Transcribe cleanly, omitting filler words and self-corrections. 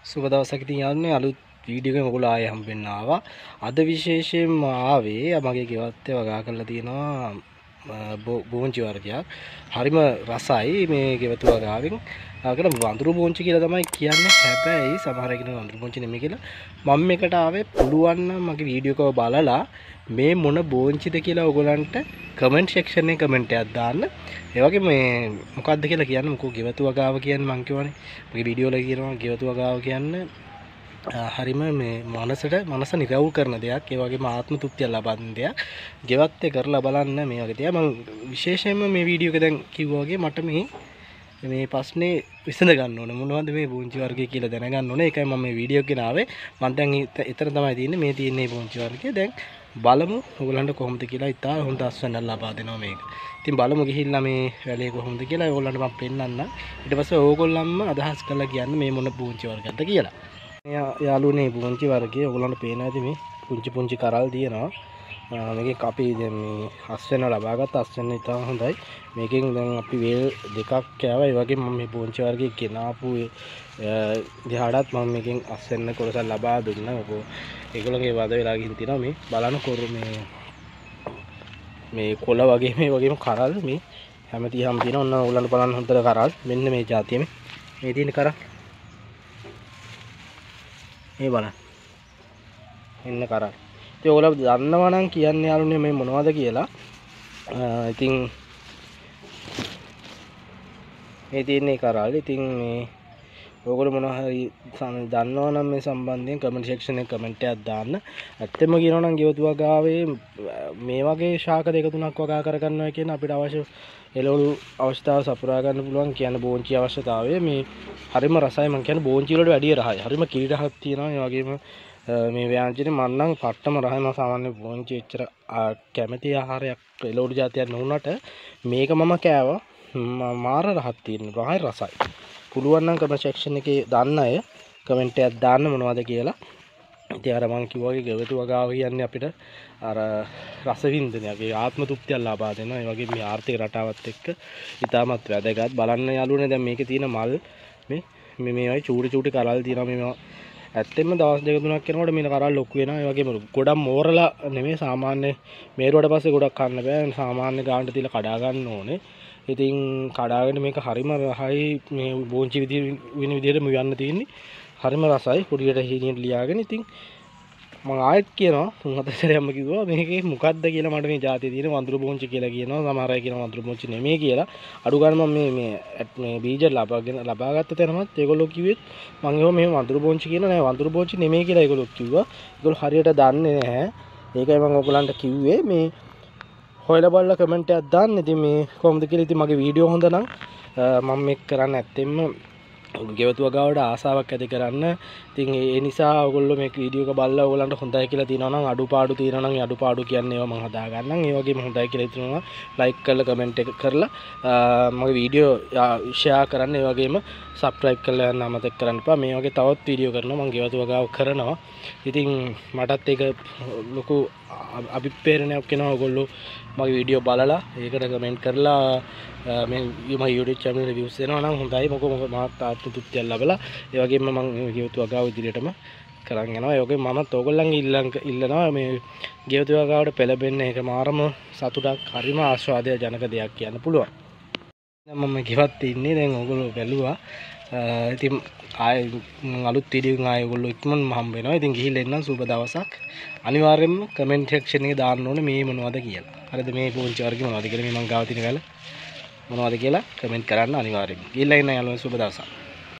සුබ දවසක් ඉතින් යන්නේ අලුත් වීඩියෝ එකක ඔයගොල්ලෝ ආයෙ හම්බෙන්න ආවා. අද විශේෂයෙන්ම ආවේ මගේ ගෙවත්තේ වගා කරලා තියෙනවා බෝංචි වර්ගයක්. හරිම රසයි මේ ගෙවතු වගාවෙන්. අකට වඳුරු බෝංචි කියලා තමයි කියන්නේ. හැබැයි සමහර අය කියනවා වඳුරු බෝංචි නෙමෙයි කියලා. මම මේකට ආවේ පුළුවන් නම් මගේ වීඩියෝ එක බලලා මේ මොන බෝංචිද කියලා ඔයගොල්ලන්ට කමෙන්ට් සෙක්ෂන් එකේ කමෙන්ට් එකක් දාන්න. ඒ වගේ මේ මොකක්ද කියලා කියන්න මොකෝ ගෙවතු වගාව කියන්නේ මං කියවනේ. මගේ වීඩියෝ වල කියනවා ගෙවතු වගාව කියන්නේ හරිම මේ මනස නිරවුල් කරන දෙයක්. ඒ වගේම ආත්ම තෘප්තිය ලබන දෙයක්. ගෙවත්තේ කරලා බලන්න මේ වගේ තියා මම විශේෂයෙන්ම මේ වීඩියෝ එක දැන් කිව්වා වගේ මට මේ ප්‍රශ්නේ විසඳ ගන්න ඕනේ. මොනවද මේ බෝංචි වර්ගය කියලා දැනගන්න ඕනේ. ඒකයි මම මේ වීඩියෝ එක ගෙනාවේ. මම දැන් එතන තමයි තියෙන්නේ. මේ තියෙන්නේ බෝංචි වර්ගය. දැන් බලමු ඔයගොල්ලන්ට කොහොමද කියලා. ඉතාල හොඳ අස්වැන්න ලබා දෙනවා මේක. ඉතින් බලමු ගිහිල්ලා මේ වැලේ කොහොමද කියලා ඔයගොල්ලන්ට මම පෙන්නන්නම්. ඊට පස්සේ ඕගොල්ලන්ම අදහස් කරලා කියන්න මේ මොන බෝංචි වර්ගයක්ද කියලා. යාළුවනේ බෝංචි වර්ගය ඔයගොල්ලන්ට පේනවා ඇති මේ පුංචි කරල් තියෙනවා. මේකෙන් අපි දැන් මේ අස්වැන්න ලබාගත්ත අස්වැන්න ඉතාල හොඳයි. මේකෙන් දැන් අපි වේල් දෙකක් කෑවා. ඒ වගේම මම මේ බෝංචි වර්ගයේ ගෙනාපු දිහාටත් මම මේකෙන් අස්වැන්න කොටසක් ලබා දුන්නා. ඒගොල්ලන්ගේ වද වෙලා ගිහින් තියෙනවා මේ බලන කොරු මේ කොළ වගේ මේ වගේම කරල් මේ හැමතිහම තියෙනවා. ඔන්න ඔයගොල්ලන්ට බලන්න හොඳට කරල්. මෙන්න මේ જાතිය මේ තියෙන කරල්. මේ බලන්න. එන්න කරල්. ඉතින් ඔයගොල්ලෝ දන්නවා නම් කියන්න යාළුවනේ මේ මොනවද කියලා. ඉතින් මේ තියෙන්නේ කරල්. ඉතින් මේ ඔයගොල්ලෝ මොනවා හරි දන්නවා නම් මේ සම්බන්ධයෙන් කමෙන්ට් සෙක්ෂන් එකේ කමෙන්ට් එකක් දාන්න. ඇත්තම කියනවා නම් ගෙවතු වගාවේ මේ වගේ ශාක දෙක තුනක් වගා කරගන්නවා කියන අපිට අවශ්‍ය එළවලු අවශ්‍යතාව සපුරා ගන්න පුළුවන් කියන බෝංචි අවශ්‍යතාවය මේ හරිම රසයි. මම කියන්නේ බෝංචි වලට වැඩිය රහයි. හරිම කිරිරහක් තියෙනවා. ඒ වගේම මේ ව්‍යාංජනේ මම නම් පට්ටම රහයි. මම සාමාන්‍ය බෝංචි එච්චර කැමැති ආහාරයක් එළවලු జాතියක් නුනට මේක මම කෑවා. මාර රහක් තියෙන රහයි රසයි. පුළුවන් නම් කමෙන්ට් සෙක්ෂන් එකේ දාන්න අය කමෙන්ට් එකක් දාන්න මොනවද කියලා. ඉතින් අර මම කිව්වා වගේ ගෙවතු වගාව කියන්නේ අපිට අර රස වින්දනයක් ඒ ආත්ම තෘප්තියක් ලබා දෙනවා. ඒ වගේ මේ ආර්ථික රටාවත් එක්ක ඉතාමත් වැදගත්. බලන්න යාළුවනේ දැන් මේකේ තියෙන මල් මේ වගේ චූටි කරල් තියෙනවා. මේවා ඇත්තෙන්ම දවස් දෙක තුනක් යනකොට මේ කරල් ලොකු වෙනවා. ඒ වගේම ගොඩක් මෝරලා නෙමෙයි සාමාන්‍ය මේරුවට පස්සේ ගොඩක් කන්න බෑ. සාමාන්‍ය ගානට තියලා කඩා ගන්න ඕනේ. ඉතින් කඩාගෙන මේක හරිම රහයි. මේ බෝංචි වෙන විදිහටම යන්න තියෙන්නේ. හරිම රසයි. පොඩියට හීනියට ලියාගෙන ඉතින් මම ආයෙත් කියනවා තුන් හතර සැරයක්ම කිව්වා මේකේ මොකද්ද කියලා. මට මේ જાතිය තියෙන වඳුරු බෝංචි කියලා කියනවා. සමහර අය කියනවා වඳුරු බෝංචි නෙමෙයි කියලා. අඩු ගන්න මම මේ බීජ ලබාගත්ත තැනමත් ඒගොල්ලෝ කිව්වෙත් මම ඒවා මේ වඳුරු බෝංචි කියන නෑ වඳුරු බෝංචි නෙමෙයි කියලා ඒගොල්ලෝ කිව්වා. ඒගොල්ලෝ හරියට දන්නේ නැහැ. ඒකයි මම ඔයගලන්ට කිව්වේ මේ හොයලා බලලා කමෙන්ට් එකක් දාන්න. ඉතින් මේ කොහොමද කියලා. ඉතින් මගේ වීඩියෝ හොඳ නම් මම මේක කරන්න ඇත්තෙන්ම ගෙවතු වගාවට ආසාවක් ඇති කරන්න. ඉතින් ඒ නිසා ඔයගොල්ලෝ මේ වීඩියෝ එක බලලා ඔයගලන්ට හොඳයි කියලා තියෙනවා නම් අඩුපාඩු තියෙනවා නම් ඒ අඩුපාඩු කියන්නේ ඒවා මම හදා ගන්නම්. ඒ වගේම හොඳයි කියලා හිතනවා ලයික් කරලා කමෙන්ට් එක කරලා මගේ වීඩියෝ ෂෙයා කරන්න. ඒ වගේම සබ්ස්ක්‍රයිබ් කරලා යන්න අමතක කරන්න එපා. මේ වගේ තවත් වීඩියෝ කරනවා මම ගෙවතු වගාව කරනවා. ඉතින් මටත් ඒක ලොකු අභිප්‍රේරණයක් වෙනවා ඔයගොල්ලෝ මගේ වීඩියෝ බලලා ඒකට කමෙන්ට් කරලා මේ YouTube channel reviews දෙනවා නම් හොඳයි. මොකද මහත් ආත්ම තෘප්තියක් ලැබලා ඒ වගේම මම ගෙවතු වගාව ඉදිරියටම කරන් යනවා. ඒ වගේම මමත් ඕගොල්ලන්ගේ ඉල්ලනවා මේ ගෙවතු වගාවට පෙළඹෙන්න. ඒක මාරම සතුටක් හරිම ආස්වාදයක් ජනක දෙයක් කියන්න පුළුවන්. දැන් මම ගෙවත් ඉන්නේ. දැන් ඕගොල්ලෝ බැලුවා. ඉතින් ආයෙ අලුත් වීඩියෝ එකකින් ආයෙ ඔයගොල්ලෝ ඉක්මනටම හම්බ වෙනවා. ඉතින් ගිහිල්ලා එන්නම් සුබ දවසක්. අනිවාර්යයෙන්ම කමෙන්ට් සෙක්ෂන් එකේ දාන්න ඕනේ මේ මොනවද කියලා. හරිද මේ බෝංචි වර්ගය මොනවද කියලා මේ මං ගාව තියෙන වැල මොනවද කියලා කමෙන්ට් කරන්න අනිවාර්යයෙන්ම. ගිහිල්ලා එන්න යාළුවෝ සුබ දවසක්.